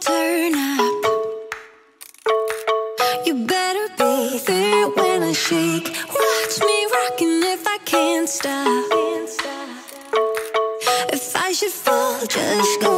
turn up. You better be there when I shake. Watch me rocking if I can't stop. If I should fall, just go